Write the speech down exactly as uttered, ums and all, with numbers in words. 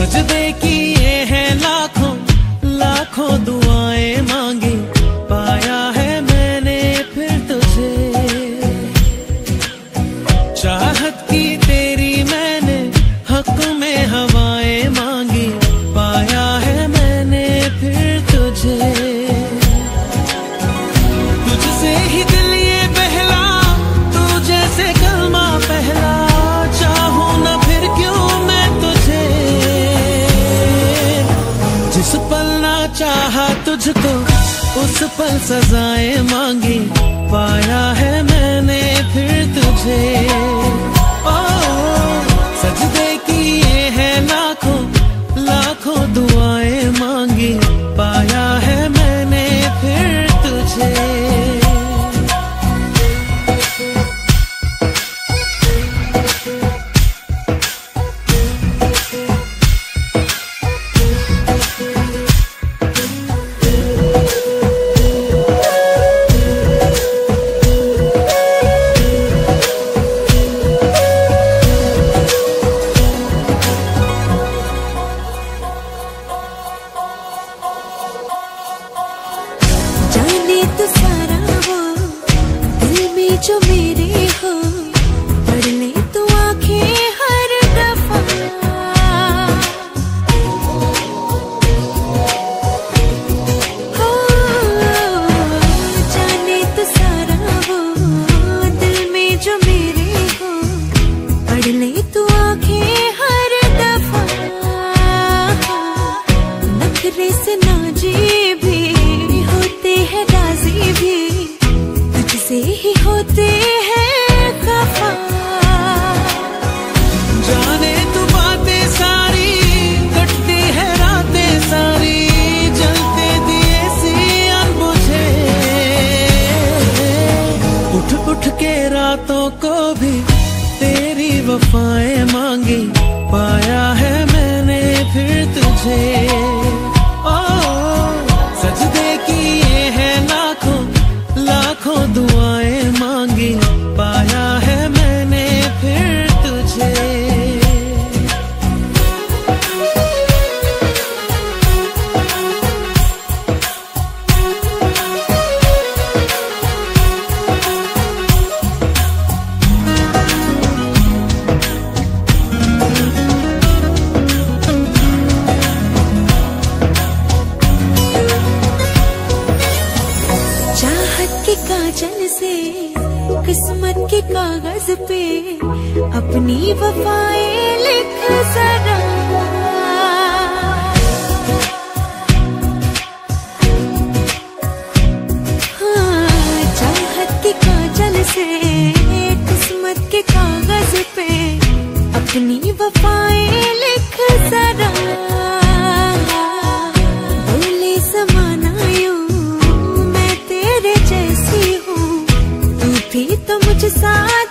सजदे किए हैं लाखों लाखों दुआएं मांगी, पाया है मैंने फिर तुझे। चाहत की तेरी मैंने हक में हवाएं मांगी, पाया है मैंने फिर तुझे। तुझसे ही दिल ये बहला, तू जैसे कलमा पहला, चाहूं ना फिर क्यों मैं तुझे। जिस पल ना चाहा तुझको उस पल सजाएं मांगी, पाया है मैंने फिर तुझे। ओ सजदे किए हैं लाखों लाखों दुआएं मांगी, पाया है मैंने फिर तुझे। जाने तो सारा हो दिल में जो मेरे हो, पढ़ ले तो आंखें हर दफा। हो जाने तो सारा हो दिल में जो मेरे हो, पढ़ ले तो आंखें हर दफा। नखरे से नाजी भी होते हैं, राजी भी तुझसे ही होते हैं खफा। जाने तू बातें सारी, कटती है रातें सारी, जलते दिए सी अनबुझे। उठ उठ के रातों को भी तेरी वफाएं मांगी, पाया है मैंने फिर तुझे। ओ सजदे किए हैं लाखों लाखों दुआएं मांगी, पाया है मैंने फिर तुझे। चाहत के काजल से किस्मत के कागज पे अपनी वफाएं लिख जरा। हाँ, चाहत के काजल से किस्मत के कागज पे अपनी वफाएं लिख जरा। बोले ज़माना यूं मैं तेरे जैसी हूँ, तू भी तो मुझ सा